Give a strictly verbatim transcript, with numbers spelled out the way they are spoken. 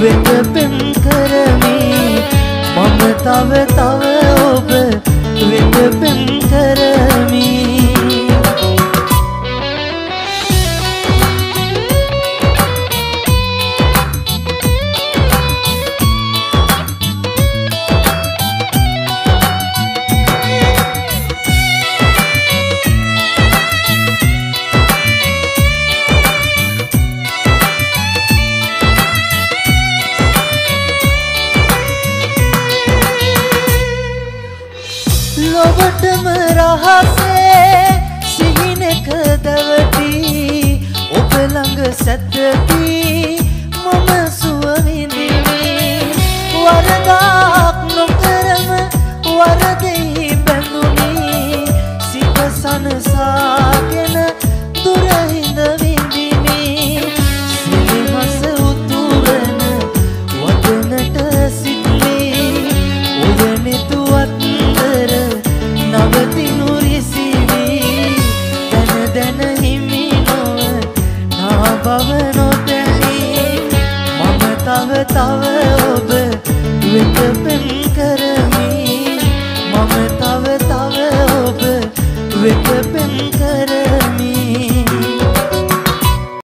වෙත පෙම් කරමි මම තව තව ඔබ වෙත පෙම් කරමි ලොවටම රහසේ සිහිනක දවටි ඔබ ළඟ සැතපි මම සුව විඳිමි වරදක් නොකරම වරදෙහි බැඳුනි සිත සනසාගෙන දුර හිඳ විඳිමි සිනහස උතුරන වදනට සිත්මි ඔය නෙතුවත් නවතිනු රිසිවි දැන දැන හිමි නොව නා බව නොදැනී මම තව තව ඔබ වෙත පෙම්